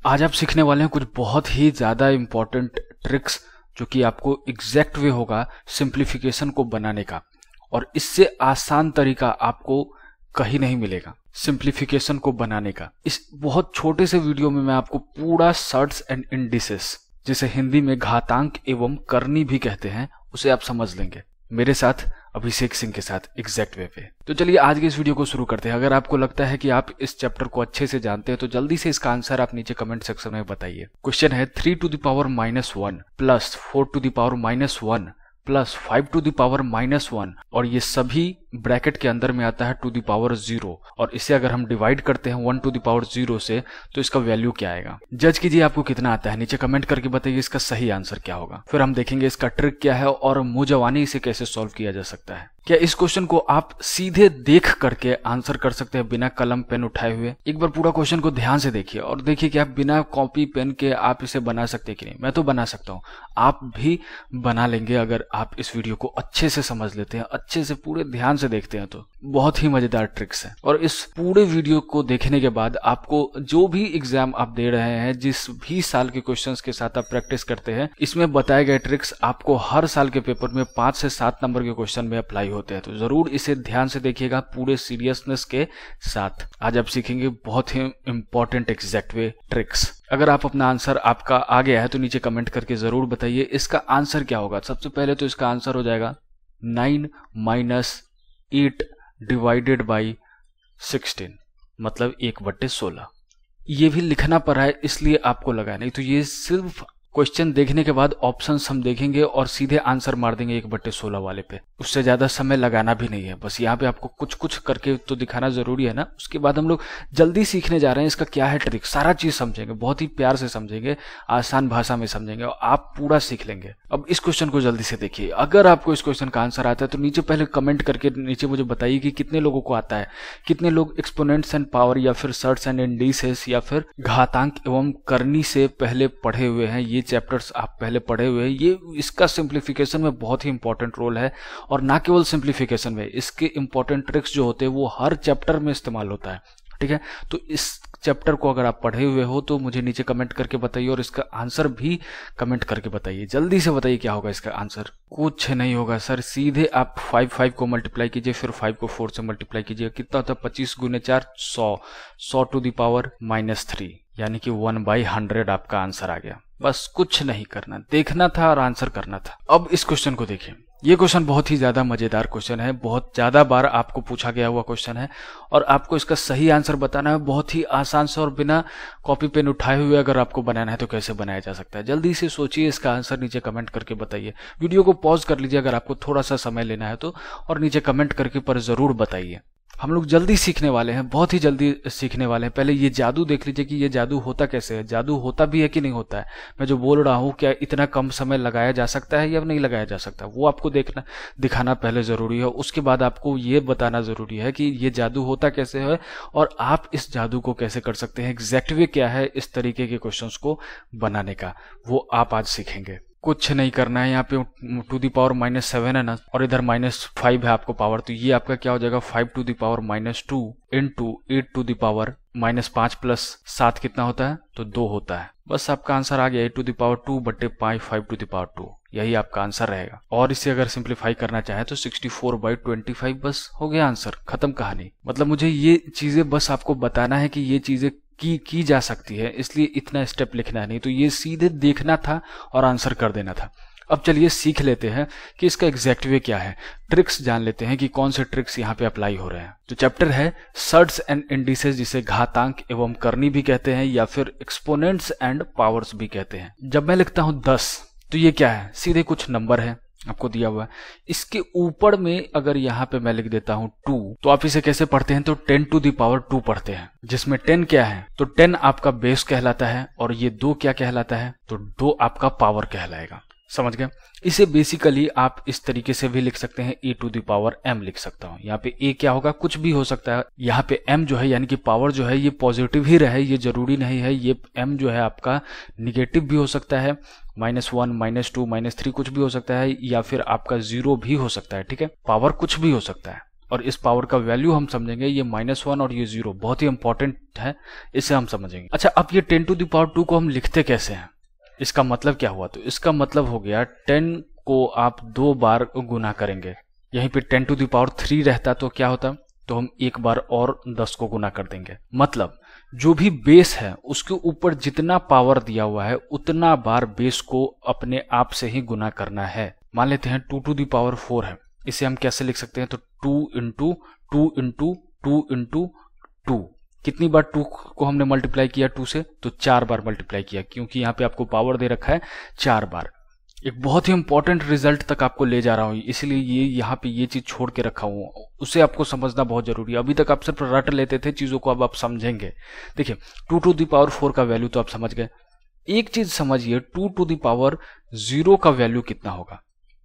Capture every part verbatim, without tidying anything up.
आज आप सीखने वाले हैं कुछ बहुत ही ज़्यादा इम्पोर्टेंट ट्रिक्स जो कि आपको एग्जैक्ट वे होगा सिंप्लीफिकेशन को बनाने का, और इससे आसान तरीका आपको कहीं नहीं मिलेगा सिंप्लीफिकेशन को बनाने का। इस बहुत छोटे से वीडियो में मैं आपको पूरा सर्ट्स एंड इंडिसेस, जिसे हिंदी में घातांक एवं करनी भी कहते हैं, उसे आप समझ लेंगे मेरे साथ अभिषेक सिंह के साथ एग्जैक्ट वे पे। तो चलिए आज के इस वीडियो को शुरू करते हैं। अगर आपको लगता है कि आप इस चैप्टर को अच्छे से जानते हैं तो जल्दी से इसका आंसर आप नीचे कमेंट सेक्शन में बताइए। क्वेश्चन है three to the power minus one plus four to the power minus one plus five to the power minus one, और ये सभी ब्रैकेट के अंदर में आता है टू द पावर जीरो, और इसे अगर हम डिवाइड करते हैं one to the power zero से तो इसका वैल्यू क्या आएगा। जज कीजिए आपको कितना आता है, नीचे कमेंट करके बताइए इसका सही आंसर क्या होगा। फिर हम देखेंगे इसका ट्रिक क्या है और मुंहजबानी इसे कैसे सॉल्व किया जा सकता है। क्या इस क्वेश्चन को आप सीधे देख करके आंसर कर सकते हैं बिना कलम पेन उठाए हुए? एक बार पूरा क्वेश्चन को ध्यान से देखिए और देखिए कि आप बिना कॉपी पेन के आप इसे बना सकते हैं कि नहीं। मैं तो बना सकता हूँ, आप भी बना लेंगे अगर आप इस वीडियो को अच्छे से समझ लेते हैं, अच्छे से पूरे ध्यान से देखते हैं तो। बहुत ही मजेदार ट्रिक्स है, और इस पूरे वीडियो को देखने के बाद आपको जो भी एग्जाम आप दे रहे हैं, जिस भी साल के क्वेश्चंस के साथ आप प्रैक्टिस करते हैं, इसमें बताए गए ट्रिक्स आपको हर साल के पेपर में पांच से सात नंबर के क्वेश्चन में अप्लाई होते हैं। तो जरूर इसे ध्यान से देखिएगा पूरे सीरियसनेस के साथ। आज आप सीखेंगे बहुत ही इंपॉर्टेंट एग्जैक्ट वे ट्रिक्स। अगर आप अपना आंसर आपका आ गया है तो नीचे कमेंट करके जरूर बताइए इसका आंसर क्या होगा। सबसे पहले तो इसका आंसर हो जाएगा nine minus eight divided by sixteen, मतलब एक बट्टे सोलह। ये भी लिखना पड़ा है इसलिए आपको लगा, नहीं तो ये सिर्फ क्वेश्चन देखने के बाद ऑप्शंस हम देखेंगे और सीधे आंसर मार देंगे एक बट्टे सोलह वाले पे। उससे ज्यादा समय लगाना भी नहीं है, बस यहाँ पे आपको कुछ कुछ करके तो दिखाना जरूरी है ना। उसके बाद हम लोग जल्दी सीखने जा रहे हैं इसका क्या है ट्रिक। सारा चीज समझेंगे, बहुत ही प्यार से समझेंगे, आसान भाषा में समझेंगे और आप पूरा सीख लेंगे। अब इस क्वेश्चन को जल्दी से देखिए। अगर आपको इस क्वेश्चन का आंसर आता है तो नीचे पहले कमेंट करके नीचे मुझे बताइए कि कितने लोगों को आता है, कितने लोग एक्सपोनेंट्स एंड पावर या फिर सर्ट्स एंड इंडिसेस या फिर घातांक एवं करनी से पहले पढ़े हुए हैं। ये चैप्टर्स आप पहले पढ़े हुए हैं। ये इसका सिंप्लीफिकेशन में बहुत ही इंपॉर्टेंट रोल है, और ना केवल सिंप्लीफिकेशन में, इसके इंपॉर्टेंट ट्रिक्स जो होते हैं वो हर चैप्टर में इस्तेमाल होता है। ठीक है, तो इस चैप्टर को अगर आप पढ़े हुए हो तो मुझे नीचे कमेंट करके बताइए और इसका आंसर भी कमेंट करके बताइए। जल्दी से बताइए क्या होगा इसका आंसर। कुछ नहीं होगा सर, सीधे आप फाइव फाइव को मल्टीप्लाई कीजिए, फिर फाइव को फोर से मल्टीप्लाई कीजिए। कितना होता है? पच्चीस गुने चार सौ, सौ to the power minus three, यानी कि वन बाई हंड्रेड आपका आंसर आ गया। बस कुछ नहीं करना, देखना था और आंसर करना था। अब इस क्वेश्चन को देखिए। ये क्वेश्चन बहुत ही ज्यादा मजेदार क्वेश्चन है, बहुत ज्यादा बार आपको पूछा गया हुआ क्वेश्चन है, और आपको इसका सही आंसर बताना है बहुत ही आसान से, और बिना कॉपी पेन उठाए हुए अगर आपको बनाना है तो कैसे बनाया जा सकता है। जल्दी से सोचिए इसका आंसर, नीचे कमेंट करके बताइए। वीडियो को पॉज कर लीजिए अगर आपको थोड़ा सा समय लेना है तो, और नीचे कमेंट करके पर जरूर बताइए। हम लोग जल्दी सीखने वाले हैं, बहुत ही जल्दी सीखने वाले हैं। पहले ये जादू देख लीजिए कि ये जादू होता कैसे है, जादू होता भी है कि नहीं होता है। मैं जो बोल रहा हूँ क्या इतना कम समय लगाया जा सकता है या नहीं लगाया जा सकता, वो आपको देखना दिखाना पहले जरूरी है। उसके बाद आपको ये बताना जरूरी है कि ये जादू होता कैसे है और आप इस जादू को कैसे कर सकते हैं। एग्जैक्ट वे क्या है इस तरीके के क्वेश्चंस को बनाने का, वो आप आज सीखेंगे। कुछ नहीं करना है। यहाँ पे to the power minus seven है ना, और इधर माइनस फाइव है आपको पावर, तो ये आपका क्या हो जाएगा five to the power minus two into eight to the power minus पांच प्लस सात कितना होता है? तो दो होता है। बस आपका आंसर आ गया eight to the power two बट्टे पाँच, five to the power two, यही आपका आंसर रहेगा। और इसे अगर सिंप्लीफाई करना चाहे तो sixty four by twenty five, बस हो गया आंसर, खत्म कहानी। मतलब मुझे ये चीजें बस आपको बताना है कि ये चीजें की की जा सकती है, इसलिए इतना स्टेप लिखना नहीं, तो ये सीधे देखना था और आंसर कर देना था। अब चलिए सीख लेते हैं कि इसका एग्जैक्ट वे क्या है। ट्रिक्स जान लेते हैं कि कौन से ट्रिक्स यहाँ पे अप्लाई हो रहे हैं। तो चैप्टर है सर्ट्स एंड इंडिसेस, जिसे घातांक एवं करनी भी कहते हैं या फिर एक्सपोनेंट्स एंड पावर्स भी कहते हैं। जब मैं लिखता हूं दस तो ये क्या है? सीधे कुछ नंबर है आपको दिया हुआ है। इसके ऊपर में अगर यहाँ पे मैं लिख देता हूँ टू, तो आप इसे कैसे पढ़ते हैं? तो ten to the power two पढ़ते हैं, जिसमें टेन क्या है? तो टेन आपका बेस कहलाता है, और ये दो क्या कहलाता है? तो दो आपका पावर कहलाएगा। समझ गए? इसे बेसिकली आप इस तरीके से भी लिख सकते हैं, A to the power M लिख सकता हूं। यहाँ पे ए क्या होगा? कुछ भी हो सकता है। यहाँ पे एम जो है यानी कि पावर जो है ये पॉजिटिव ही रहे, ये जरूरी नहीं है। ये एम जो है आपका निगेटिव भी हो सकता है, minus one, minus two, minus three कुछ भी हो सकता है, या फिर आपका जीरो भी हो सकता है। ठीक है, पावर कुछ भी हो सकता है। और इस पावर का वैल्यू हम समझेंगे ये माइनस वन और ये जीरो बहुत ही इंपॉर्टेंट है, इसे हम समझेंगे। अच्छा, अब ये ten to the power two को हम लिखते कैसे हैं, इसका मतलब क्या हुआ? तो इसका मतलब हो गया टेन को आप दो बार गुना करेंगे। यहीं पे ten to the power three रहता तो क्या होता? तो हम एक बार और दस को गुना कर देंगे। मतलब जो भी बेस है उसके ऊपर जितना पावर दिया हुआ है उतना बार बेस को अपने आप से ही गुना करना है। मान लेते हैं two to the power four है, इसे हम कैसे लिख सकते हैं? तो two into two into two into two. कितनी बार टू को हमने मल्टीप्लाई किया टू से? तो चार बार मल्टीप्लाई किया, क्योंकि यहाँ पे आपको पावर दे रखा है चार बार। एक बहुत ही इंपॉर्टेंट रिजल्ट तक आपको ले जा रहा हूँ, इसलिए ये यहाँ पे ये चीज छोड़ के रखा हूँ, उसे आपको समझना बहुत जरूरी है। अभी तक आप सिर्फ रट लेते थे चीजों को, अब आप समझेंगे। देखिए, two to the power four का वैल्यू तो आप समझ गए। एक चीज समझिए, two to the power zero का वैल्यू कितना होगा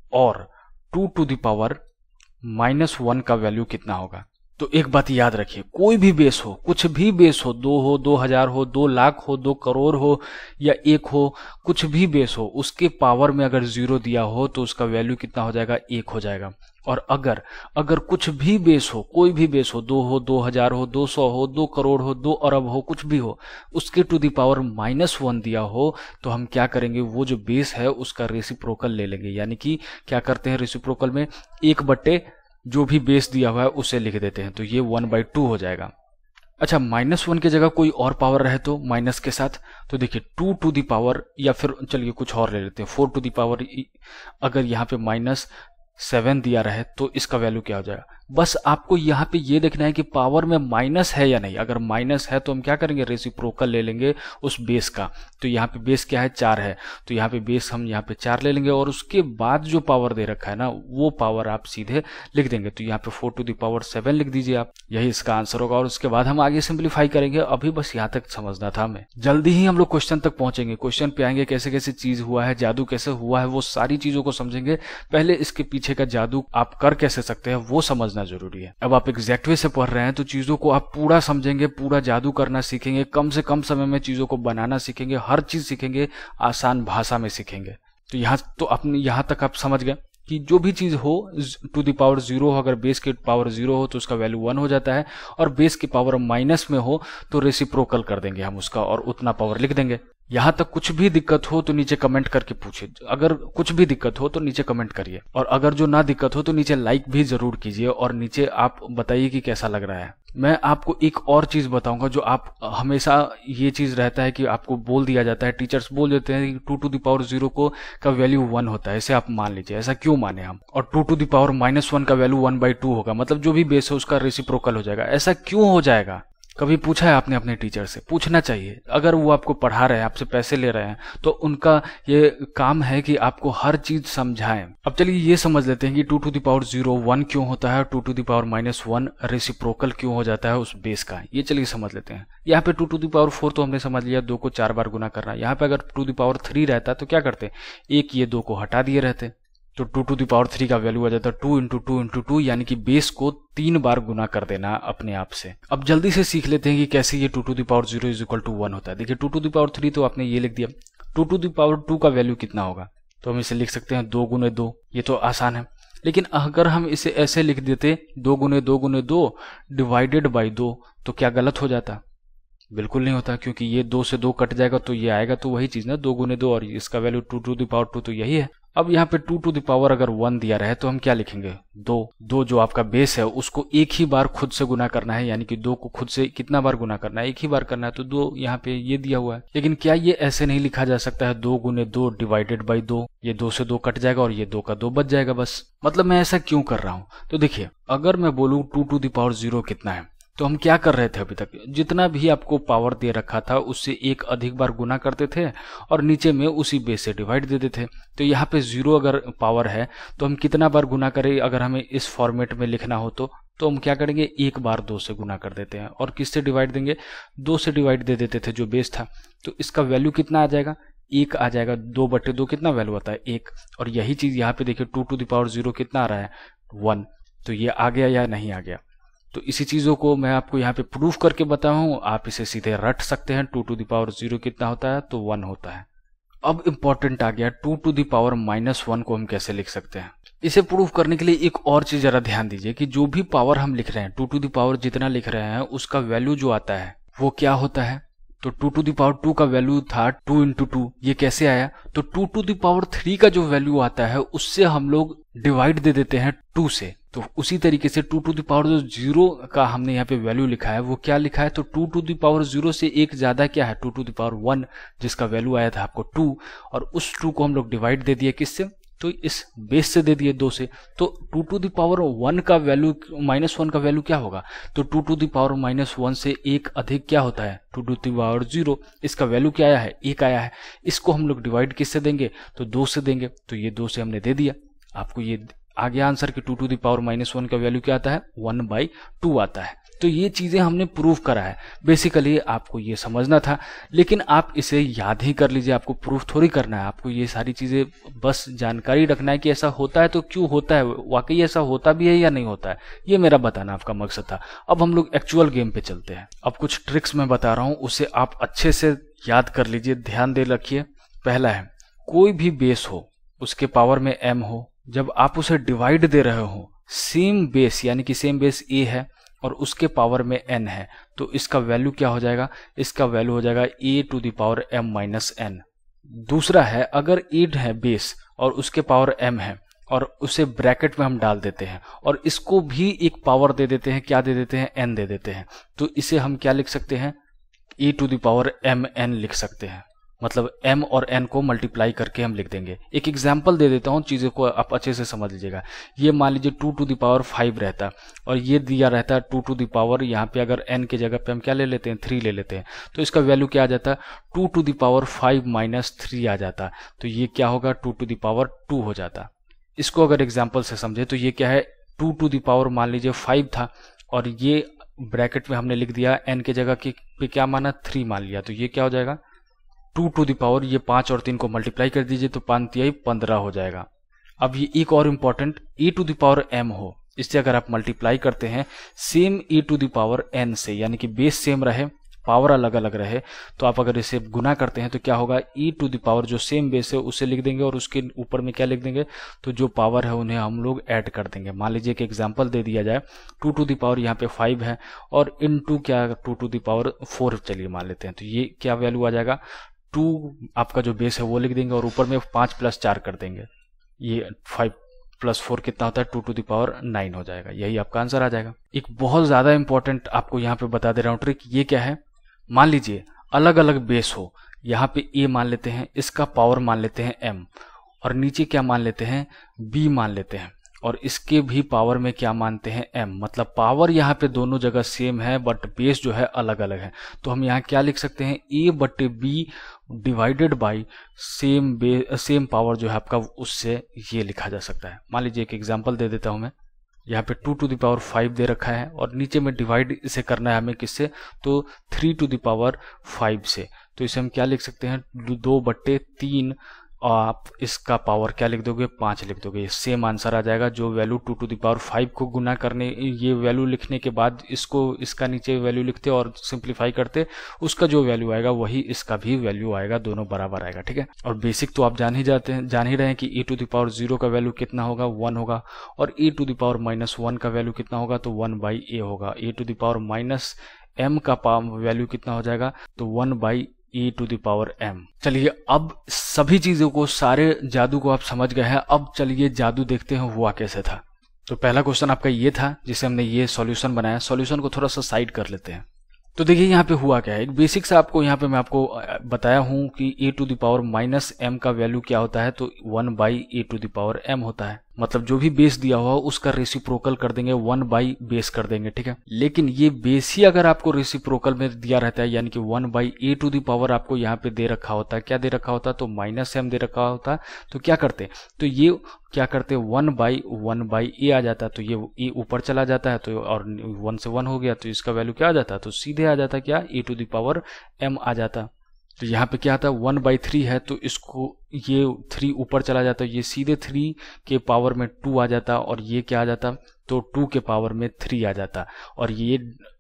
और two to the power minus one का वैल्यू कितना होगा। तो एक बात याद रखिए, कोई भी बेस हो, कुछ भी बेस हो, दो हो, दो हजार हो, दो लाख हो, दो करोड़ हो या एक हो, कुछ भी बेस हो, उसके पावर में अगर जीरो दिया हो तो उसका वैल्यू कितना हो जाएगा? एक हो जाएगा। और अगर अगर कुछ भी बेस हो, कोई भी बेस हो, दो हो, दो हजार हो, दो सौ हो, दो करोड़ हो, दो अरब हो, कुछ भी हो, उसके to the power minus one दिया हो तो हम क्या करेंगे? वो जो बेस है उसका रेसिप्रोकल ले लेंगे। यानी कि क्या करते हैं रेसिप्रोकल में? एक बट्टे जो भी बेस दिया हुआ है उसे लिख देते हैं, तो ये वन बाई टू हो जाएगा। अच्छा, माइनस वन की जगह कोई और पावर रहे तो माइनस के साथ, तो देखिए टू टू द पावर, या फिर चलिए कुछ और ले लेते हैं, फोर टू द पावर, अगर यहाँ पे माइनस सेवन दिया रहे तो इसका वैल्यू क्या हो जाएगा? बस आपको यहाँ पे ये देखना है कि पावर में माइनस है या नहीं। अगर माइनस है तो हम क्या करेंगे? रेसिप्रोकल ले लेंगे उस बेस का। तो यहाँ पे बेस क्या है? चार है, तो यहाँ पे बेस हम यहाँ पे चार ले लेंगे और उसके बाद जो पावर दे रखा है ना वो पावर आप सीधे लिख देंगे। तो यहाँ पे four to the power seven लिख दीजिए आप, यही इसका आंसर होगा। और उसके बाद हम आगे सिंप्लीफाई करेंगे। अभी बस यहाँ तक समझना था हमें। जल्दी ही हम लोग क्वेश्चन तक पहुंचेंगे, क्वेश्चन पे आएंगे, कैसे कैसे चीज हुआ है, जादू कैसे हुआ है, वो सारी चीजों को समझेंगे। पहले इसके पीछे का जादू आप कर कैसे सकते हैं वो समझना जरूरी है। अब आप एग्जैक्ट वे से पढ़ रहे हैं तो चीजों को आप पूरा समझेंगे, पूरा जादू करना सीखेंगे, कम से कम समय में चीजों को बनाना सीखेंगे, हर चीज सीखेंगे, आसान भाषा में सीखेंगे। तो यहाँ तो अपने यहाँ तक आप समझ गए कि जो भी चीज हो टू द पावर जीरो हो, अगर बेस के पावर जीरो हो तो उसका वैल्यू वन हो जाता है, और बेस की पावर माइनस में हो तो रेसिप्रोकल कर देंगे हम उसका और उतना पावर लिख देंगे। यहाँ तक कुछ भी दिक्कत हो तो नीचे कमेंट करके पूछिए, अगर कुछ भी दिक्कत हो तो नीचे कमेंट करिए, और अगर जो ना दिक्कत हो तो नीचे लाइक भी जरूर कीजिए और नीचे आप बताइए कि कैसा लग रहा है। मैं आपको एक और चीज बताऊंगा जो आप हमेशा, ये चीज रहता है कि आपको बोल दिया जाता है, टीचर्स बोल देते हैं कि two to the power zero को का वैल्यू वन होता है, इसे आप मान लीजिए। ऐसा क्यों माने हम? और two to the power minus one का वैल्यू वन बाई टू होगा, मतलब जो भी बेस है उसका रेसिप्रोकल हो जाएगा। ऐसा क्यों हो जाएगा? कभी पूछा है आपने अपने टीचर से? पूछना चाहिए। अगर वो आपको पढ़ा रहे हैं, आपसे पैसे ले रहे हैं, तो उनका ये काम है कि आपको हर चीज समझाएं। अब चलिए ये समझ लेते हैं कि two to the power zero one क्यों होता है, two to the power minus one reciprocal क्यों हो जाता है उस बेस का। ये चलिए समझ लेते हैं। यहाँ पे two to the power four तो हमने समझ लिया, दो को चार बार गुना करना। यहाँ पे अगर टू द पावर थ्री रहता तो क्या करते? एक ये दो को हटा दिए रहते, तो two to the power three का वैल्यू आ जाता है two into two into two, यानी कि बेस को तीन बार गुना कर देना अपने आप से। अब जल्दी से सीख लेते हैं कि कैसे ये two to the power zero is equal to one होता है। देखिए two to the power three तो आपने ये लिख दिया, two to the power two का वैल्यू कितना होगा? तो हम इसे लिख सकते हैं दो गुने दो, ये तो आसान है। लेकिन अगर हम इसे ऐसे लिख देते दो गुने दो गुने दो डिवाइडेड बाई दो, तो क्या गलत हो जाता? बिल्कुल नहीं होता, क्योंकि ये दो से दो कट जाएगा तो ये आएगा, तो वही चीज ना, दो गुने दो, और इसका value two to the power two, तो यही है। अब यहाँ पे टू टू द पावर अगर वन दिया रहे तो हम क्या लिखेंगे? दो। दो जो आपका बेस है उसको एक ही बार खुद से गुना करना है, यानी कि दो को खुद से कितना बार गुना करना है? एक ही बार करना है, तो दो यहाँ पे ये दिया हुआ है। लेकिन क्या ये ऐसे नहीं लिखा जा सकता है दो गुने दो डिवाइडेड बाई दो? ये दो से दो कट जाएगा और ये दो का दो बच जाएगा बस। मतलब मैं ऐसा क्यों कर रहा हूँ? तो देखिए, अगर मैं बोलूँ two to the power zero कितना है, तो हम क्या कर रहे थे अभी तक? जितना भी आपको पावर दे रखा था उससे एक अधिक बार गुना करते थे और नीचे में उसी बेस से डिवाइड दे देते थे। तो यहाँ पे जीरो अगर पावर है तो हम कितना बार गुना करें? अगर हमें इस फॉर्मेट में लिखना हो तो तो हम क्या करेंगे? एक बार दो से गुना कर देते हैं, और किससे डिवाइड देंगे? दो से डिवाइड दे देते थे जो बेस था। तो इसका वैल्यू कितना आ जाएगा? एक आ जाएगा। दो बटे दो कितना वैल्यू आता है? एक। और यही चीज यहाँ पे देखिए two to the power zero कितना आ रहा है? वन। तो ये आ गया या नहीं आ गया? तो इसी चीजों को मैं आपको यहाँ पे प्रूफ करके बताऊं, आप इसे सीधे रट सकते हैं। Two to the power zero कितना होता है? तो वन होता है। अब इंपॉर्टेंट आ गया, two to the power minus one को हम कैसे लिख सकते हैं? इसे प्रूव करने के लिए एक और चीज जरा ध्यान दीजिए कि जो भी पावर हम लिख रहे हैं, टू टू द पावर जितना लिख रहे हैं उसका वैल्यू जो आता है वो क्या होता है। तो two to the power two का वैल्यू था टू इंटू टू, ये कैसे आया, तो two to the power three का जो वैल्यू आता है उससे हम लोग डिवाइड दे देते हैं टू से। तो उसी तरीके से टू टू द पावर जो जीरो का हमने यहाँ पे वैल्यू लिखा है वो क्या लिखा है, तो two to the power zero से एक ज्यादा क्या है, two to the power one, जिसका वैल्यू आया था आपको टू, और उस टू को हम लोग डिवाइड दे दिए किससे, तो इस बेस से दे दिए दो से। तो two to the power one का वैल्यू माइनस वन का वैल्यू क्या होगा, तो two to the power minus one से एक अधिक क्या होता है, two to the power zero, इसका वैल्यू क्या आया है, एक आया है। इसको हम लोग डिवाइड किससे देंगे, तो दो से देंगे, तो ये दो से हमने दे दिया। आपको ये आ गया आंसर कि two to the power minus one का वैल्यू क्या आता है, वन बाई टू आता है। तो ये चीजें हमने प्रूव करा है। बेसिकली आपको ये समझना था, लेकिन आप इसे याद ही कर लीजिए, आपको प्रूफ थोड़ी करना है। आपको ये सारी चीजें बस जानकारी रखना है कि ऐसा होता है तो क्यों होता है, वाकई ऐसा होता भी है या नहीं होता है, ये मेरा बताना आपका मकसद था। अब हम लोग एक्चुअल गेम पे चलते हैं। अब कुछ ट्रिक्स मैं बता रहा हूं, उसे आप अच्छे से याद कर लीजिए, ध्यान दे रखिए। पहला है, कोई भी बेस हो उसके पावर में m हो, जब आप उसे डिवाइड दे रहे हो, सेम बेस यानी कि सेम बेस a है और उसके पावर में n है, तो इसका वैल्यू क्या हो जाएगा, इसका वैल्यू हो जाएगा a to the power m minus n। दूसरा है, अगर एट है बेस और उसके पावर m है और उसे ब्रैकेट में हम डाल देते हैं और इसको भी एक पावर दे देते हैं, क्या दे देते हैं, n दे देते हैं, तो इसे हम क्या लिख सकते हैं, a to the power m n लिख सकते हैं। मतलब m और n को मल्टीप्लाई करके हम लिख देंगे। एक एग्जांपल दे देता हूँ, चीज़ों को आप अच्छे से समझ लीजिएगा। ये मान लीजिए two to the power five रहता और ये दिया रहता है टू टू द पावर, यहाँ पे अगर n के जगह पे हम क्या ले लेते हैं, थ्री ले लेते हैं, तो इसका वैल्यू क्या आ जाता है, two to the power five minus three आ जाता। तो ये क्या होगा, two to the power two हो जाता। इसको अगर एग्जाम्पल से समझे तो ये क्या है, टू टू द पावर मान लीजिए फाइव था और ये ब्रैकेट में हमने लिख दिया n के जगह की पे क्या माना, थ्री मान लिया, तो ये क्या हो जाएगा, टू टू द पावर, ये पांच और तीन को मल्टीप्लाई कर दीजिए तो पांच तिहाई पंद्रह हो जाएगा। अब ये एक और important, e to the power m हो, इससे अगर आप मल्टीप्लाई करते हैं same e to the power n से, यानी कि बेस सेम रहे पावर अलग अलग रहे, तो आप अगर इसे गुना करते हैं तो क्या होगा, e टू द पावर जो सेम बेस है उसे लिख देंगे और उसके ऊपर में क्या लिख देंगे, तो जो पावर है उन्हें हम लोग ऐड कर देंगे। मान लीजिए कि एग्जांपल दे दिया जाए, टू टू द पावर यहाँ पे फाइव है और इन टू क्या two to the power four चलिए मान लेते हैं, तो ये क्या वैल्यू आ जाएगा, टू आपका जो बेस है वो लिख देंगे और ऊपर में पाँच प्लस चार कर देंगे, ये फाइव प्लस फोर कितना होता है, two to the power nine हो जाएगा। यही आपका आंसर आ जाएगा। एक बहुत ज़्यादा इंपॉर्टेंट आपको यहाँ पे बता दे रहा हूँ ट्रिक, ये क्या है, मान लीजिए अलग अलग बेस हो, यहाँ पे a मान लेते हैं, इसका पावर मान लेते हैं m और नीचे क्या मान लेते हैं, b मान लेते हैं और इसके भी पावर में क्या मानते हैं, m। मतलब पावर यहाँ पे दोनों जगह सेम है बट बेस जो है अलग अलग है। तो हम यहाँ क्या लिख सकते हैं, a बटे b divided by same by same power जो है आपका, उससे ये लिखा जा सकता है। मान लीजिए एक एग्जांपल दे देता हूँ मैं, यहाँ पे two to the power five दे रखा है और नीचे में डिवाइड इसे करना है हमें किससे, तो three to the power five से, तो इसे हम क्या लिख सकते हैं, दो बट्टे तीन, आप इसका पावर क्या लिख दोगे, पाँच लिख दोगे, सेम आंसर आ जाएगा। जो value two to the power five को गुना करने, ये वैल्यू लिखने के बाद इसको इसका नीचे वैल्यू लिखते और सिंप्लीफाई करते, उसका जो वैल्यू आएगा वही इसका भी वैल्यू आएगा, दोनों बराबर आएगा। ठीक है, और बेसिक तो आप जान ही जाते हैं जान ही रहे हैं कि e to the power zero का वैल्यू कितना होगा, वन होगा, और e to the power minus one का वैल्यू कितना होगा, तो वन बाई ए होगा। e to the power minus m का वैल्यू कितना हो जाएगा, तो one by e to the power m। चलिए अब सभी चीजों को, सारे जादू को आप समझ गए हैं। अब चलिए जादू देखते हैं हुआ कैसे था। तो पहला क्वेश्चन आपका ये था जिसे हमने ये सॉल्यूशन बनाया। सॉल्यूशन को थोड़ा सा साइड कर लेते हैं। तो देखिए यहाँ पे हुआ क्या है, एक बेसिक से आपको यहाँ पे मैं आपको बताया हूँ कि e to the power minus M का वैल्यू क्या होता है, तो one by A to the power m होता है। मतलब जो भी बेस दिया हुआ उसका रेसिप्रोकल कर देंगे, वन बाई बेस कर देंगे। ठीक है, लेकिन ये बेस ही अगर आपको रेसिप्रोकल में दिया रहता है, यानी कि one by A to the power आपको यहाँ पे दे रखा होता है, क्या दे रखा होता है, तो माइनस एम दे रखा होता है, तो क्या करते, तो ये क्या करते, one by one by A आ जाता है, तो ये ए ऊपर चला जाता है, तो और वन से वन हो गया, तो इसका वैल्यू क्या आ जाता है, तो सीधे आ जाता है क्या, A to the power M आ जाता। तो यहाँ पे क्या आता है, वन बाई थ्री है, तो इसको ये थ्री ऊपर चला जाता है, ये सीधे थ्री के पावर में टू आ जाता, और ये क्या आ जाता, तो टू के पावर में थ्री आ जाता, और ये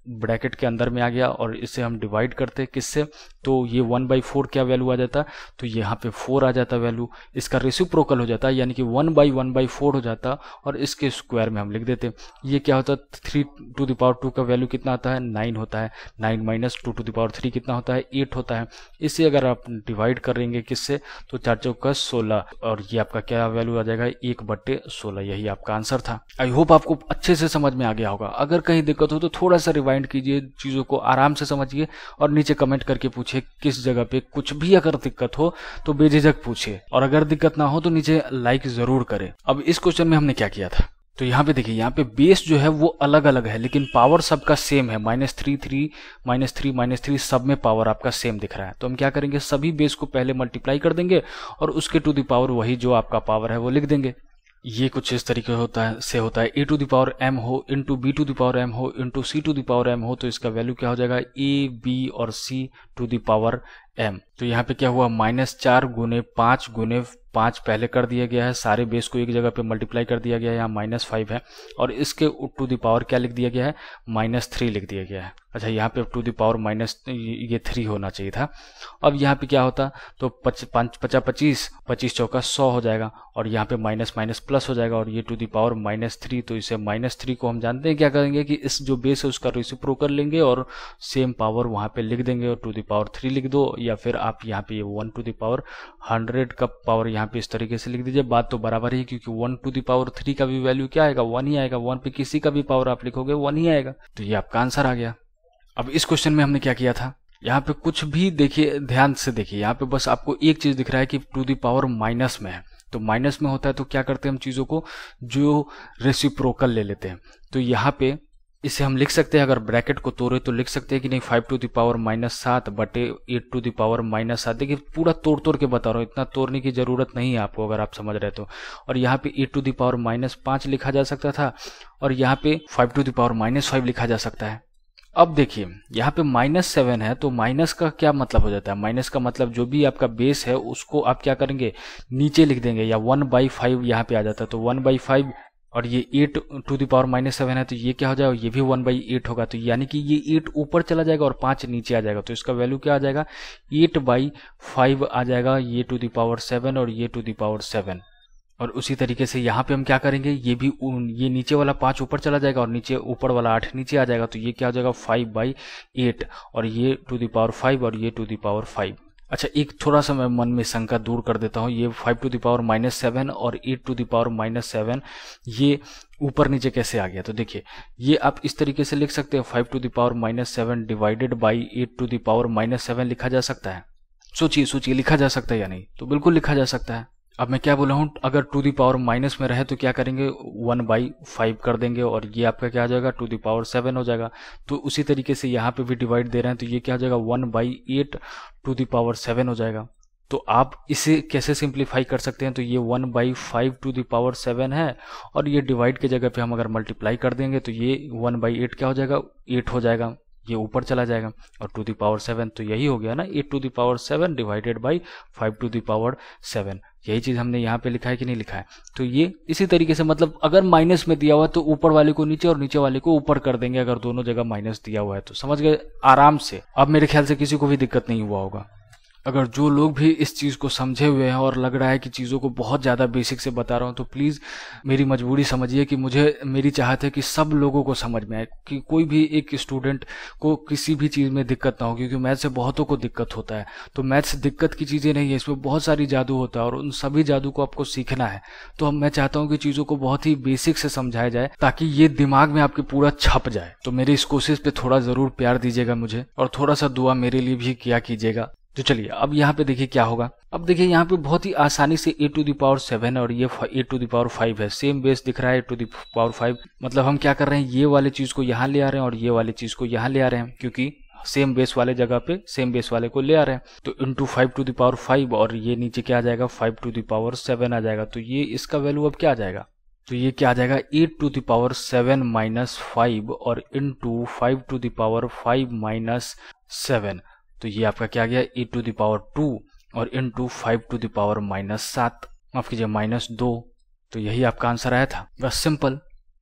ब्रैकेट के अंदर में आ गया और इसे हम डिवाइड करते किससे, तो ये वन बाई फोर क्या वैल्यू आ जाता, तो यहाँ पे फोर आ जाता वैल्यू, इसका रेसिप्रोकल हो जाता यानी कि one by one by four हो जाता और इसके स्क्वायर में हम लिख देते। ये क्या होता, three to the power two का वैल्यू कितना आता है, नाइन होता है, nine minus two to the power three कितना होता है, एट होता है। इसे अगर आप डिवाइड करेंगे किससे, तो चार चौका सोलह और ये आपका क्या वैल्यू आ जाएगा, एक बट्टे सोलह। यही आपका आंसर था। आई होप आपको अच्छे से समझ में आ गया होगा। अगर कहीं दिक्कत हो तो थोड़ा सा रिवाइंड कीजिए, चीज़ों को आराम से समझिए और नीचे कमेंट करके पूछिए किस जगह पे कुछ भी अगर दिक्कत हो तो बेझिझक पूछिए, और अगर दिक्कत ना हो तो नीचे लाइक जरूर करें। अब इस क्वेश्चन में हमने क्या किया था, तो यहाँ पे देखिए, यहाँ पे बेस जो है वो अलग अलग है लेकिन पावर सबका सेम है, minus three three minus three minus three सब में पावर आपका सेम दिख रहा है। तो हम क्या करेंगे, सभी बेस को पहले मल्टीप्लाई कर देंगे और उसके टू द पावर वही जो आपका पावर है वो लिख देंगे। ये कुछ इस तरीके होता है से होता है, A to the power M हो into B to the power M हो into C to the power M हो, तो इसका वैल्यू क्या हो जाएगा, ए बी और C to the power M. तो यहाँ पे क्या हुआ, माइनस चार गुने पाँच गुने पाँच पहले कर दिया गया है, सारे बेस को एक जगह पे मल्टीप्लाई कर दिया गया है, यहाँ माइनस फाइव है और इसके टू द पावर क्या लिख दिया गया है, माइनस थ्री लिख दिया गया है। अच्छा, यहाँ पे टू द पावर माइनस ये थ्री होना चाहिए था। अब यहाँ पे क्या होता, तो पच पाँच पचा पच्चीस पच्चीस चौका सौ हो जाएगा और यहाँ पे माइनस माइनस प्लस हो जाएगा और ये to the power minus three, तो इसे माइनस थ्री को हम जानते हैं क्या करेंगे कि इस जो बेस है उसका रेसिप्रोकल लेंगे और सेम पावर वहाँ पे लिख देंगे और टू द पावर थ्री लिख दो, या फिर आप यहाँ पे one to the power hundred का पावर यहाँ पे इस तरीके से लिख दीजिए। बात तो बराबर ही, क्योंकि one to the power three का भी वैल्यू क्या आएगा, वन ही आएगा, वन पे किसी का भी पावर आप लिखोगे वन ही आएगा। तो ये आपका आंसर आ गया। अब इस क्वेश्चन में हमने क्या किया था, यहाँ पे कुछ भी देखिए, ध्यान से देखिए, यहाँ पे बस आपको एक चीज दिख रहा है कि टू द पावर माइनस में है, तो माइनस में होता है तो क्या करते हैं हम चीजों को जो रेसिप्रोकल ले लेते हैं। तो यहाँ पे इसे हम लिख सकते हैं, अगर ब्रैकेट को तोड़े तो लिख सकते हैं कि नहीं, five to the power minus सात बटे eight to the power minus सात। देखिए पूरा तोड़ तोड़ के बता रहा हूँ, इतना तोड़ने की जरूरत नहीं है आपको अगर आप समझ रहे तो। और यहाँ पे eight to the power minus पाँच लिखा जा सकता था और यहाँ पे five to the power minus five लिखा जा सकता है। अब देखिए यहाँ पे माइनस सेवन है, तो माइनस का क्या मतलब हो जाता है, माइनस का मतलब जो भी आपका बेस है उसको आप क्या करेंगे, नीचे लिख देंगे, या वन बाई फाइव यहाँ पे आ जाता है, तो वन बाई फाइव और ये eight to the power minus seven है, तो ये क्या हो जाएगा, ये भी वन बाई एट होगा, तो यानी कि ये एट ऊपर चला जाएगा और पाँच नीचे आ जाएगा, तो इसका वैल्यू क्या आ जाएगा, एट बाई फाइव आ जाएगा, ये टू द पावर सेवन और ये टू द पावर सेवन। और उसी तरीके से यहाँ पे हम क्या करेंगे, ये भी ये नीचे वाला पाँच ऊपर चला जाएगा और नीचे ऊपर वाला आठ नीचे आ जाएगा, तो ये क्या हो जाएगा, फाइव बाई एट और ये टू द पावर फाइव और ये टू द पावर फाइव। अच्छा, एक थोड़ा सा मैं मन में शंका दूर कर देता हूँ, ये five to the power minus seven और eight to the power minus seven ये ऊपर नीचे कैसे आ गया, तो देखिए ये आप इस तरीके से लिख सकते हैं, five to the power minus seven divided by eight to the power minus seven लिखा जा सकता है। सोचिए सोचिए लिखा जा सकता है या नहीं, तो बिल्कुल लिखा जा सकता है। अब मैं क्या बोला हूँ, अगर टू दी पावर माइनस में रहे तो क्या करेंगे, वन बाई फाइव कर देंगे और ये आपका क्या आ जाएगा, टू दी पावर सेवन हो जाएगा। तो उसी तरीके से यहाँ पे भी डिवाइड दे रहे हैं तो ये क्या हो जाएगा, one by eight to the power seven हो जाएगा। तो आप इसे कैसे सिंप्लीफाई कर सकते हैं, तो ये one by five to the power seven है और ये डिवाइड के जगह पे हम अगर मल्टीप्लाई कर देंगे तो ये वन बाई एट क्या हो जाएगा, एट हो जाएगा, ये ऊपर चला जाएगा और टू दी पावर सेवन, तो यही हो गया ना, eight to the power seven divided by five to the power seven. यही चीज हमने यहाँ पे लिखा है कि नहीं लिखा है। तो ये इसी तरीके से, मतलब अगर माइनस में दिया हुआ है तो ऊपर वाले को नीचे और नीचे वाले को ऊपर कर देंगे, अगर दोनों जगह माइनस दिया हुआ है तो। समझ गए आराम से। अब मेरे ख्याल से किसी को भी दिक्कत नहीं हुआ होगा। अगर जो लोग भी इस चीज़ को समझे हुए हैं और लग रहा है कि चीज़ों को बहुत ज़्यादा बेसिक से बता रहा हूँ, तो प्लीज़ मेरी मजबूरी समझिए कि मुझे मेरी चाहत है कि सब लोगों को समझ में आए, कि कोई भी एक स्टूडेंट को किसी भी चीज़ में दिक्कत ना हो, क्योंकि मैथ से बहुतों को दिक्कत होता है। तो मैथ से दिक्कत की चीज़ें नहीं है, इसमें बहुत सारी जादू होता है और उन सभी जादू को आपको सीखना है। तो मैं चाहता हूँ कि चीज़ों को बहुत ही बेसिक से समझाया जाए ताकि ये दिमाग में आपके पूरा छप जाए। तो मेरी इस कोशिश पे थोड़ा ज़रूर प्यार दीजिएगा मुझे, और थोड़ा सा दुआ मेरे लिए भी किया कीजिएगा। तो चलिए अब यहाँ पे देखिए क्या होगा। अब देखिए यहाँ पे बहुत ही आसानी से A to the power seven और ये A to the power five है, सेम बेस दिख रहा है, A to the power five. मतलब हम क्या कर रहे हैं, ये वाले चीज को यहाँ ले आ रहे हैं और ये वाले चीज को यहाँ ले आ रहे हैं, क्योंकि सेम बेस वाले जगह पे सेम बेस वाले को ले आ रहे हैं। तो into five to the power five और ये नीचे क्या आ जाएगा, five to the power seven आ जाएगा। तो ये इसका वैल्यू अब क्या आ जाएगा, तो ये क्या आ जाएगा, eight to the power seven minus five और into five to the power five minus seven. तो ये आपका क्या आ गया, A to the power two और into five to the power minus सात, माफ कीजिए माइनस दो। तो यही आपका आंसर आया था, बस सिंपल।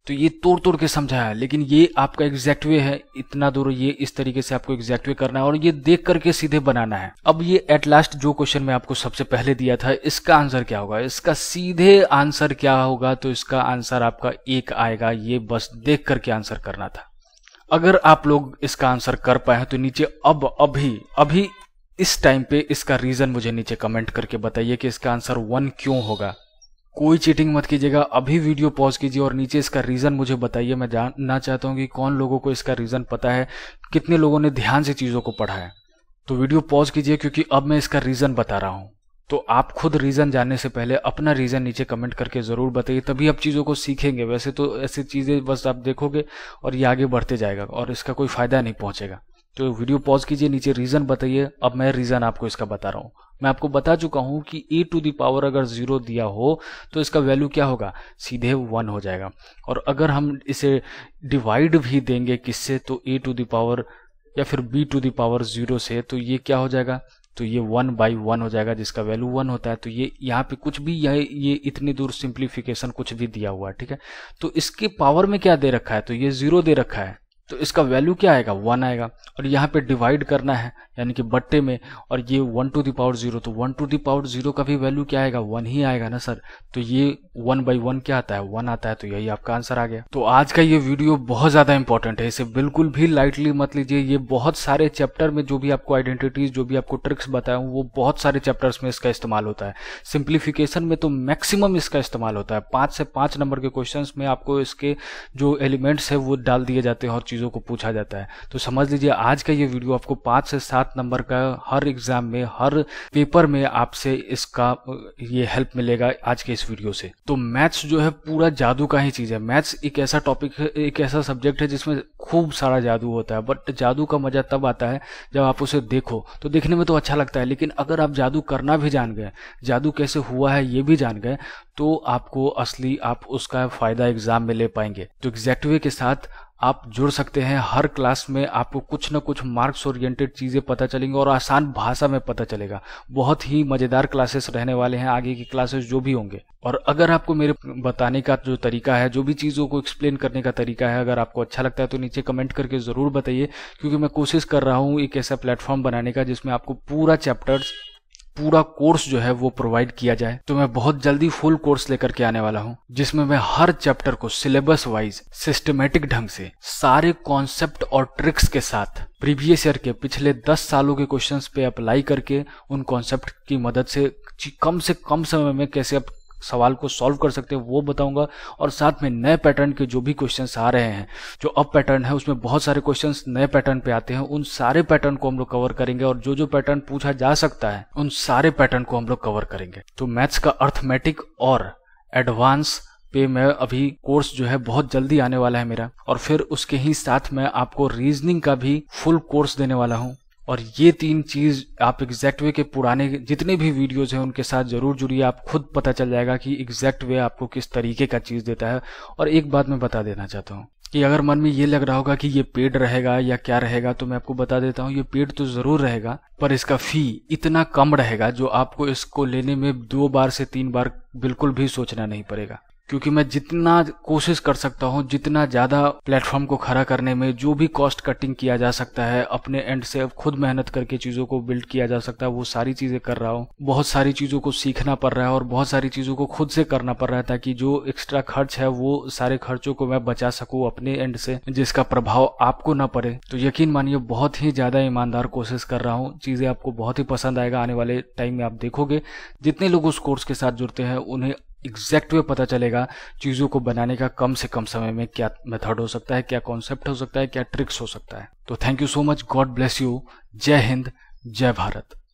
तो ये तोड़ तोड़ के समझाया है, लेकिन ये आपका एग्जैक्ट वे है, इतना दूर ये इस तरीके से आपको एग्जैक्ट वे करना है और ये देख करके सीधे बनाना है। अब ये एट लास्ट जो क्वेश्चन मैं आपको सबसे पहले दिया था, इसका आंसर क्या होगा, इसका सीधे आंसर क्या होगा, तो इसका आंसर आपका एक आएगा। ये बस देख करके आंसर करना था। अगर आप लोग इसका आंसर कर पाए तो नीचे अब अभी अभी इस टाइम पे इसका रीजन मुझे नीचे कमेंट करके बताइए कि इसका आंसर वन क्यों होगा। कोई चीटिंग मत कीजिएगा, अभी वीडियो पॉज कीजिए और नीचे इसका रीजन मुझे बताइए। मैं जानना चाहता हूँ कि कौन लोगों को इसका रीजन पता है, कितने लोगों ने ध्यान से चीजों को पढ़ा है। तो वीडियो पॉज कीजिए क्योंकि अब मैं इसका रीजन बता रहा हूँ। तो आप खुद रीजन जानने से पहले अपना रीजन नीचे कमेंट करके जरूर बताइए, तभी आप चीजों को सीखेंगे। वैसे तो ऐसी चीजें बस आप देखोगे और ये आगे बढ़ते जाएगा और इसका कोई फायदा नहीं पहुंचेगा। तो वीडियो पॉज कीजिए, नीचे रीजन बताइए। अब मैं रीजन आपको इसका बता रहा हूँ। मैं आपको बता चुका हूँ कि ए टू दी पावर अगर जीरो दिया हो तो इसका वैल्यू क्या होगा, सीधे वन हो जाएगा। और अगर हम इसे डिवाइड भी देंगे किससे, तो ए टू दी पावर या फिर B to the power zero से, तो ये क्या हो जाएगा, तो ये वन बाई वन हो जाएगा, जिसका वैल्यू वन होता है। तो ये यहाँ पे कुछ भी ये ये इतनी दूर सिंप्लीफिकेशन कुछ भी दिया हुआ है, ठीक है। तो इसके पावर में क्या दे रखा है, तो ये जीरो दे रखा है, तो इसका वैल्यू क्या आएगा, वन आएगा। और यहाँ पे डिवाइड करना है यानी कि बट्टे में, और ये one to the power zero, तो one to the power zero का भी वैल्यू क्या आएगा, वन ही आएगा ना सर। तो ये वन बाई वन क्या आता है, वन आता है। तो यही आपका आंसर आ गया। तो आज का ये वीडियो बहुत ज्यादा इंपॉर्टेंट है, इसे बिल्कुल भी लाइटली मत लीजिए। ये बहुत सारे चैप्टर में जो भी आपको आइडेंटिटीज, जो भी आपको ट्रिक्स बताया हूँ, वो बहुत सारे चैप्टर्स में इसका इस्तेमाल होता है। सिंप्लीफिकेशन में तो मैक्सिमम इसका इस्तेमाल होता है। पांच से पांच नंबर के क्वेश्चन में आपको इसके जो एलिमेंट्स है वो डाल दिए जाते हैं और चीजों को पूछा जाता है। तो समझ लीजिए आज का ये वीडियो आपको पांच से सात नंबर का हर एग्जाम में, हर पेपर में आपसे इसका ये हेल्प मिलेगा आज के इस वीडियो से। तो मैथ्स जो है पूरा जादू का ही चीज है। मैथ्स एक ऐसा टॉपिक है, एक ऐसा सब्जेक्ट है जिसमें खूब सारा जादू होता है। बट जादू का मजा तब आता है जब आप उसे देखो, तो देखने में तो अच्छा लगता है, लेकिन अगर आप जादू करना भी जान गए, जादू कैसे हुआ है ये भी जान गए, तो आपको असली आप उसका फायदा एग्जाम में ले पाएंगे। तो एग्जैक्ट वे के साथ आप जुड़ सकते हैं। हर क्लास में आपको कुछ ना कुछ मार्क्स ओरिएंटेड चीजें पता चलेंगी और आसान भाषा में पता चलेगा। बहुत ही मजेदार क्लासेस रहने वाले हैं आगे की क्लासेस जो भी होंगे। और अगर आपको मेरे बताने का जो तरीका है, जो भी चीजों को एक्सप्लेन करने का तरीका है, अगर आपको अच्छा लगता है तो नीचे कमेंट करके जरूर बताइए, क्योंकि मैं कोशिश कर रहा हूँ एक ऐसा प्लेटफॉर्म बनाने का जिसमें आपको पूरा चैप्टर्स, पूरा कोर्स जो है वो प्रोवाइड किया जाए। तो मैं बहुत जल्दी फुल कोर्स लेकर के आने वाला हूँ, जिसमें मैं हर चैप्टर को सिलेबस वाइज सिस्टमेटिक ढंग से सारे कॉन्सेप्ट और ट्रिक्स के साथ प्रीवियस ईयर के पिछले दस सालों के क्वेश्चंस पे अप्लाई करके उन कॉन्सेप्ट की मदद से कम से कम समय में कैसे आप सवाल को सॉल्व कर सकते हैं वो बताऊंगा। और साथ में नए पैटर्न के जो भी क्वेश्चंस आ रहे हैं, जो अब पैटर्न है उसमें बहुत सारे क्वेश्चंस नए पैटर्न पे आते हैं, उन सारे पैटर्न को हम लोग कवर करेंगे। और जो जो पैटर्न पूछा जा सकता है उन सारे पैटर्न को हम लोग कवर करेंगे। तो मैथ्स का अर्थमेटिक और एडवांस पे मैं अभी कोर्स जो है बहुत जल्दी आने वाला है मेरा, और फिर उसके ही साथ में आपको रीजनिंग का भी फुल कोर्स देने वाला हूँ। और ये तीन चीज आप एग्जैक्ट वे के पुराने जितने भी वीडियोस हैं उनके साथ जरूर जुड़िए, आप खुद पता चल जाएगा कि एग्जैक्ट वे आपको किस तरीके का चीज देता है। और एक बात मैं बता देना चाहता हूँ कि अगर मन में ये लग रहा होगा कि ये पेड रहेगा या क्या रहेगा, तो मैं आपको बता देता हूँ, ये पेड तो जरूर रहेगा, पर इसका फी इतना कम रहेगा जो आपको इसको लेने में दो बार से तीन बार बिल्कुल भी सोचना नहीं पड़ेगा। क्योंकि मैं जितना कोशिश कर सकता हूँ, जितना ज्यादा प्लेटफॉर्म को खड़ा करने में जो भी कॉस्ट कटिंग किया जा सकता है, अपने एंड से खुद मेहनत करके चीजों को बिल्ड किया जा सकता है, वो सारी चीजें कर रहा हूँ। बहुत सारी चीजों को सीखना पड़ रहा है और बहुत सारी चीजों को खुद से करना पड़ रहा है, ताकि जो एक्स्ट्रा खर्च है वो सारे खर्चों को मैं बचा सकूँ अपने एंड से, जिसका प्रभाव आपको ना पड़े। तो यकीन मानिए बहुत ही ज्यादा ईमानदार कोशिश कर रहा हूँ। चीजें आपको बहुत ही पसंद आएगा। आने वाले टाइम में आप देखोगे जितने लोग उस कोर्स के साथ जुड़ते हैं उन्हें एग्जैक्ट वे पता चलेगा चीजों को बनाने का कम से कम समय में क्या मेथड हो सकता है, क्या कॉन्सेप्ट हो सकता है, क्या ट्रिक्स हो सकता है। तो thank you so much, God bless you, जय हिंद, जय भारत।